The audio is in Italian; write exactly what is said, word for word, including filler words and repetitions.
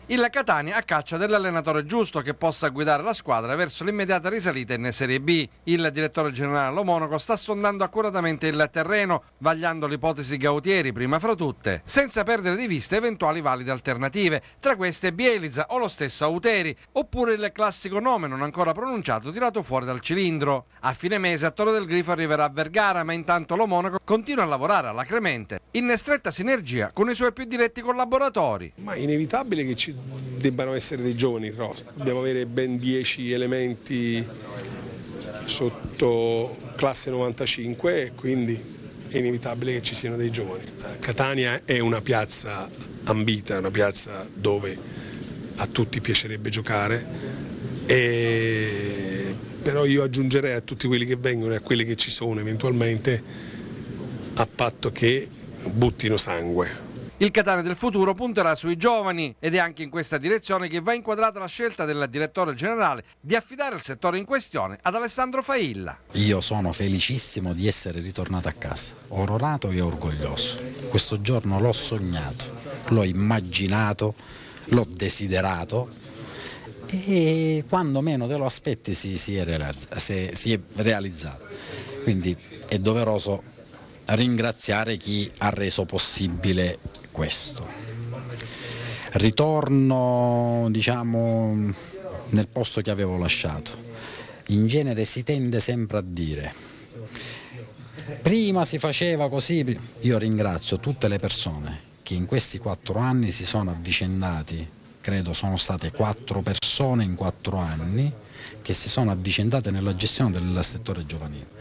Il Catania a caccia dell'allenatore giusto che possa guidare la squadra verso l'immediata risalita in Serie B. Il direttore generale Lo Monaco sta sondando accuratamente il terreno, vagliando l'ipotesi Gautieri prima fra tutte, senza perdere di vista eventuali valide alternative, tra queste Bieliza o lo stesso Auteri, oppure il classico nome non ancora pronunciato tirato fuori dal cilindro. A fine mese a Torre del Grifo arriverà a Vergara, ma intanto Lo Monaco continua a lavorare alla Cremente, in stretta sinergia con i suoi più diretti collaboratori. Ma è inevitabile che ci debbano essere dei giovani in rosa. Dobbiamo avere ben dieci elementi sotto classe novantacinque e quindi è inevitabile che ci siano dei giovani. Catania è una piazza ambita, una piazza dove a tutti piacerebbe giocare, e... però io aggiungerei a tutti quelli che vengono e a quelli che ci sono eventualmente, a patto che buttino sangue. Il Catania del futuro punterà sui giovani ed è anche in questa direzione che va inquadrata la scelta del direttore generale di affidare il settore in questione ad Alessandro Failla. Io sono felicissimo di essere ritornato a casa, onorato e orgoglioso. Questo giorno l'ho sognato, l'ho immaginato, l'ho desiderato e quando meno te lo aspetti si, si, è, realizzato, si, si è realizzato. Quindi è doveroso ringraziare chi ha reso possibile questo. Ritorno, diciamo, nel posto che avevo lasciato. In genere si tende sempre a dire: prima si faceva così. Io ringrazio tutte le persone che in questi quattro anni si sono avvicendati, credo sono state quattro persone in quattro anni che si sono avvicendate nella gestione del settore giovanile.